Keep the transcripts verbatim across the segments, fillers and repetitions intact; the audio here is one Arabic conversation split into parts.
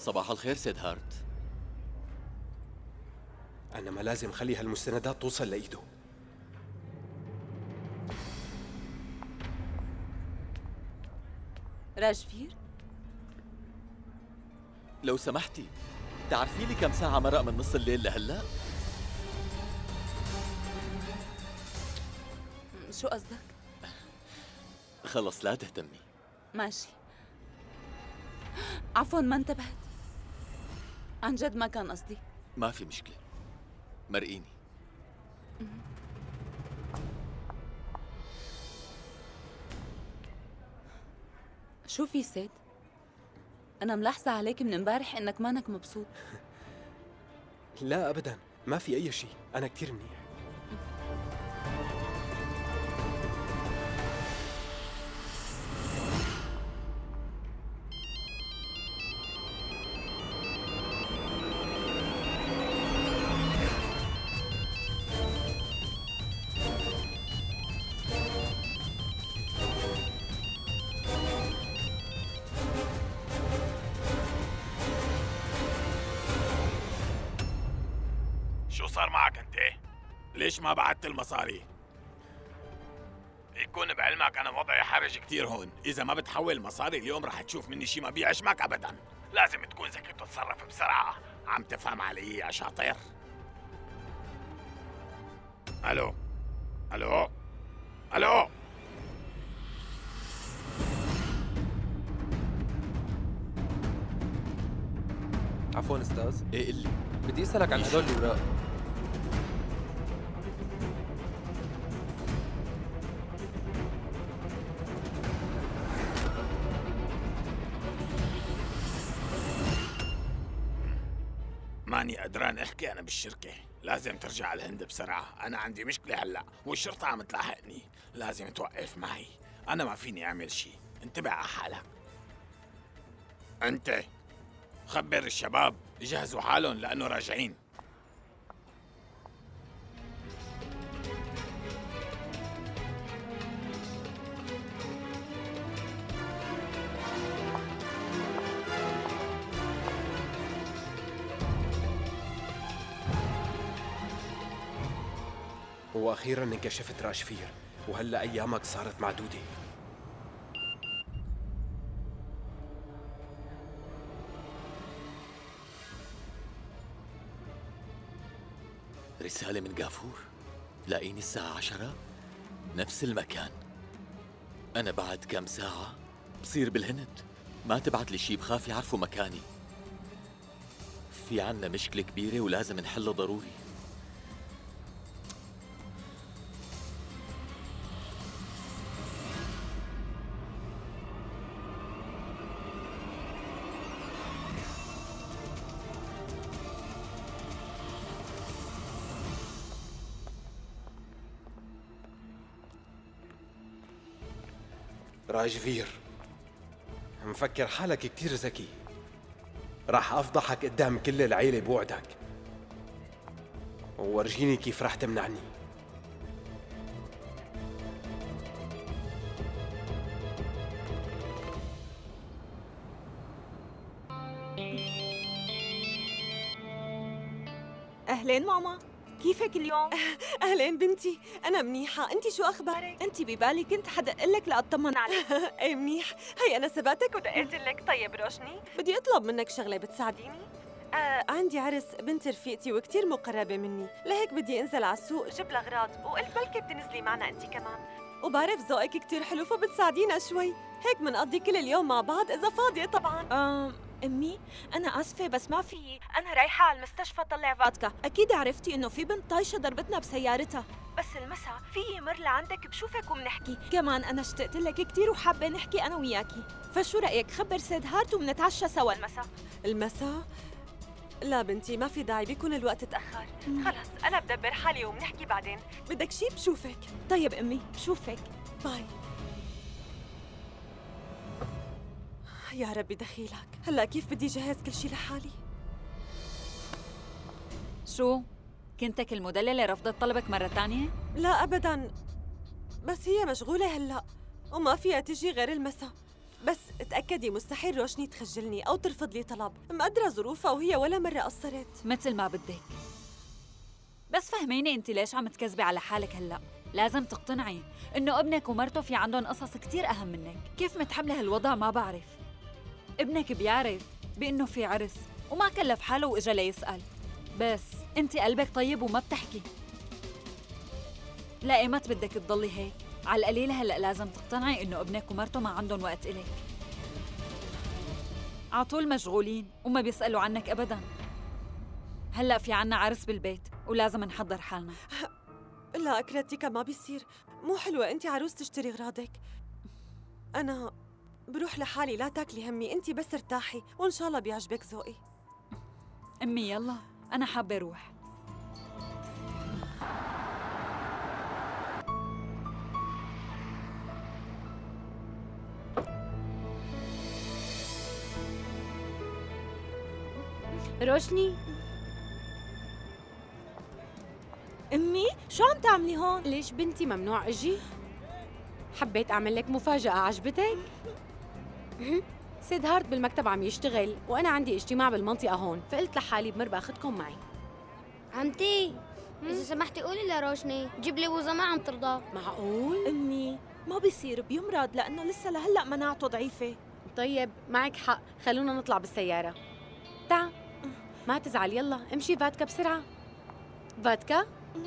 صباح الخير سيد هارت. أنا ما لازم خلي هالمستندات توصل لإيده. راجفير؟ لو سمحتي تعرفي لي كم ساعة مرق من نص الليل لهلأ؟ شو قصدك؟ خلص لا تهتمي. ماشي. عفواً ما انتبهت. عن جد ما كان قصدي. ما في مشكلة، مرقيني. شو في سيد؟ أنا ملاحظة عليك من امبارح إنك مانك مبسوط. لا أبداً، ما في أي شيء، أنا كتير منيح. شو صار معك انت؟ ليش ما بعت المصاري؟ يكون بعلمك انا وضعي حرج كتير هون، اذا ما بتحول مصاري اليوم رح تشوف مني شي ما بيعجبك ابدا. لازم تكون ذكي وتتصرف بسرعة. عم تفهم علي يا شاطر؟ الو الو الو عفوا استاذ، ايه قلي. بدي اسالك عن هدول الاوراق. ماني قدران احكي انا بالشركة، لازم ترجع الهند بسرعة، انا عندي مشكلة هلا والشرطة عم تلاحقني، لازم توقف معي، انا ما فيني اعمل شي، انتبه على حالك. انت خبر الشباب يجهزوا حالهم لانه راجعين. وأخيراً انكشفت راجفير، وهلأ أيامك صارت معدودة. رسالة من غافور، لاقيني الساعة عشرة نفس المكان. أنا بعد كم ساعة بصير بالهند، ما تبعت لي شي بخاف يعرفوا مكاني. في عنا مشكلة كبيرة ولازم نحلها ضروري. راجفير، مفكر حالك كتير ذكي. راح أفضحك قدام كل العيلة بوعدك، وورجيني كيف راح تمنعني. أهلين ماما، كيفك اليوم؟ أهلين بنتي، أنا منيحة، أنتِ شو أخبارك؟ أنتِ ببالي كنت حدق لك لأطمن عليك. إيه منيح، هي أنا سبقتك ودقيت لك. طيب روشني، بدي أطلب منك شغلة بتساعديني؟ آه عندي عرس بنت رفيقتي وكتير مقربة مني، لهيك بدي انزل على السوق جيب لها أغراض، وقلت بلكي بتنزلي معنا أنتِ كمان، وبعرف ذوقك كتير حلو فبتساعدينا شوي، هيك منقضي كل اليوم مع بعض إذا فاضية طبعاً. آه أمي أنا آسفة بس ما في، أنا رايحة على المستشفى طلع فاتكا، أكيد عرفتي إنه في بنت طايشة ضربتنا بسيارتها، بس المسا في مر لعندك بشوفك وبنحكي، كمان أنا اشتقت لك كتير وحابة نحكي أنا وياكي، فشو رأيك خبر سيد هارت وبنتعشى سوا المسا؟ المسا؟ لا بنتي ما في داعي، بيكون الوقت تأخر، خلص أنا بدبر حالي وبنحكي بعدين، بدك شي بشوفك. طيب أمي بشوفك، باي. يا ربي دخيلك، هلا كيف بدي جهز كل شي لحالي؟ شو؟ كنتك المدللة رفضت طلبك مرة تانية؟ لا أبداً، بس هي مشغولة هلا وما فيها تجي غير المساء. بس تأكدي مستحيل روشني تخجلني أو ترفض لي طلب، مقدرة ظروفها وهي ولا مرة قصرت. مثل ما بدك. بس فهميني انت ليش عم تكذبي على حالك هلا؟ لازم تقتنعي انه ابنك ومرته في عندهم قصص كتير اهم منك. كيف متحمله هالوضع ما بعرف. ابنك بيعرف بانه في عرس وما كلف حاله واجا ليسأل، بس انت قلبك طيب وما بتحكي. لا ايمت بدك تضلي هيك؟ على القليل هلا لازم تقتنعي انه ابنك ومرته ما عندهم وقت إلك. عطول مشغولين وما بيسألوا عنك ابدا. هلا في عنا عرس بالبيت ولازم نحضر حالنا. لا كراتيكا ما بيصير، مو حلوة انت عروس تشتري اغراضك. انا بروح لحالي، لا تاكلي همي، انت بس ارتاحي وان شاء الله بيعجبك ذوقي. امي يلا انا حابه اروح. روشني، امي شو عم تعملي هون؟ ليش بنتي ممنوع اجي؟ حبيت اعمل لك مفاجأة، عجبتك؟ سيد هارت بالمكتب عم يشتغل وانا عندي اجتماع بالمنطقة هون، فقلت لحالي بمر باخذكم معي. عمتي اذا سمحتي قولي لروشني جيب لي وزة ما عم ترضى. معقول؟ امي ما بيصير، بيمرض لانه لسه لهلا مناعته ضعيفة. طيب معك حق، خلونا نطلع بالسيارة. تعا ما تزعل، يلا امشي فاتكا بسرعة. فاتكا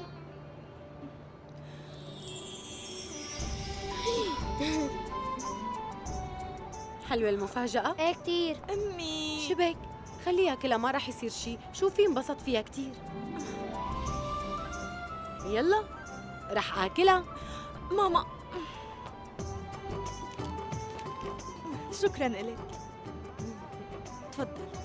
حلوة المفاجأة؟ ايه كتير. امي شبك خليها كلها، ما رح يصير شي، شوفي انبسط فيها كتير. يلا رح آكلها. ماما شكراً إلك. تفضل.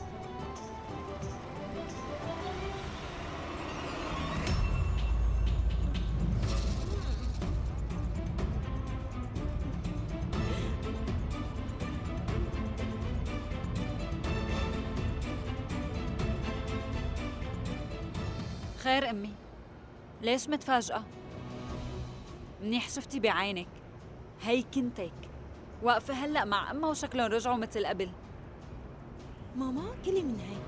خير امي، ليش متفاجئة؟ منيح شفتي بعينك، هي كنتك واقفة هلأ مع أمها وشكلهم رجعوا مثل قبل. ماما كلي من هي.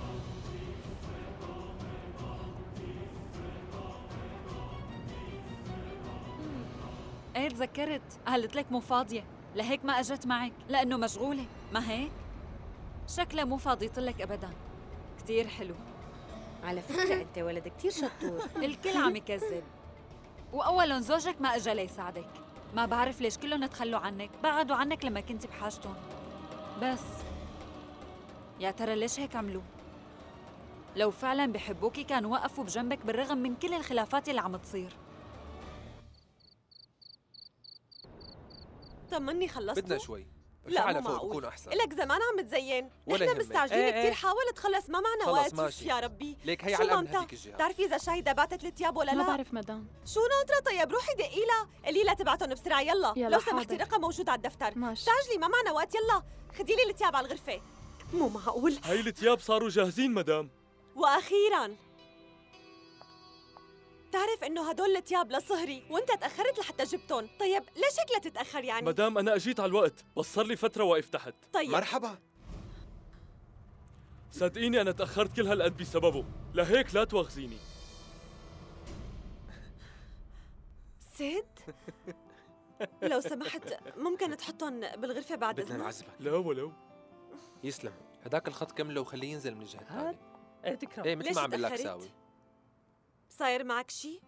ايه تذكرت، قالت لك مو فاضية، لهيك ما اجت معك، لأنه مشغولة، ما هيك؟ شكلها مو فاضيتلك أبداً. كتير حلو. على فكرة أنت ولد كتير شطور. الكل عم يكذب، وأولاً زوجك ما اجا ليساعدك. ما بعرف ليش كلهم تخلوا عنك، بعدوا عنك لما كنت بحاجتهم. بس يا ترى ليش هيك عملوا؟ لو فعلاً بحبوكي كانوا وقفوا بجنبك بالرغم من كل الخلافات اللي عم تصير. طمني خلصتوا؟ بدنا شوي. لا على مو فوق معقول. بكون احسن. لك زمان عم بتزين، ولا نحن يهمك. مستعجلين ايه كثير، ايه. حاول تخلص، ما معنا خلص وقت. ماشي. يا ربي ليك هي شو على مامتا؟ هذيك الجهه. بتعرفي اذا شاهده بعتت الثياب ولا لا؟ ما بعرف مدام. شو ناطره؟ طيب روحي دقي لها، قولي لها تبعتهم بسرعه. يلا, يلا لو سمحتي حاضر. الرقم موجود على الدفتر. ماشي. استعجلي ما معنا وقت. يلا خدي لي الثياب على الغرفه. مو معقول. هاي الثياب صاروا جاهزين مدام. واخيرا بتعرف انه هدول الثياب لصهري وانت تاخرت لحتى جبتهم. طيب ليش هيك لا تتاخر يعني؟ مدام انا اجيت على الوقت، بس صار لي فتره واقف تحت. طيب مرحبا. صدقيني انا تاخرت كل هالقد بسببه، لهيك لا تواخذيني. سيد لو سمحت ممكن تحطهم بالغرفه بعد بدنا اذنك؟ نعذبك. لا ولو. يسلم. هداك الخط كمله وخليه ينزل من الجهه الثانيه. ايه تكرم. ايه مثل ليش ما عم بقول لك تأخرت؟ ساوي. صاير معك شي؟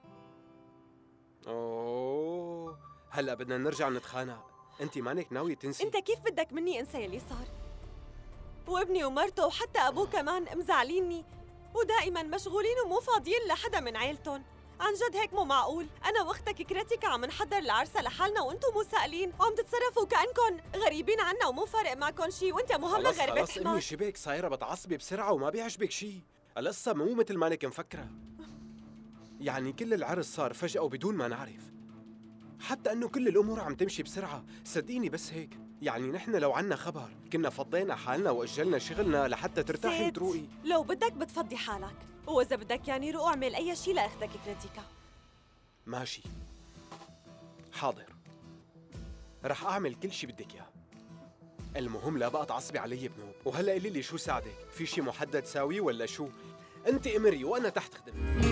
اوه هلا بدنا نرجع نتخانق. انت مانك ناوية تنسي؟ انت كيف بدك مني انسى يلي صار؟ وابني ومرته وحتى ابوه كمان مزعليني ودائما مشغولين ومو فاضيين لحدا من عيلتهم. عن جد هيك مو معقول. انا واختك كراتيكا عم نحضر العرسه لحالنا وانتم مو سائلين وعم تتصرفوا كانكم غريبين عنا ومو فارق معكم شي، وانت مو همك خلص غير بيت خلص امي، حمار. شبك صايرة بتعصبي بسرعة وما بيعجبك شي. القصة مو مثل ما انك مفكرة. يعني كل العرس صار فجأة وبدون ما نعرف، حتى انه كل الامور عم تمشي بسرعة. صدقيني بس هيك. يعني نحن لو عنا خبر كنا فضينا حالنا واجلنا شغلنا لحتى ترتاحي سيد، وتروقي. لو بدك بتفضي حالك، واذا بدك يعني روق اعمل اي شي لاختك كراتيكا. ماشي حاضر، رح اعمل كل شي بدك اياه. المهم لا بقى تعصبي علي بنوب. وهلا قولي لي شو ساعدك؟ في شي محدد ساوي ولا شو؟ انت امري وانا تحت خدمتك.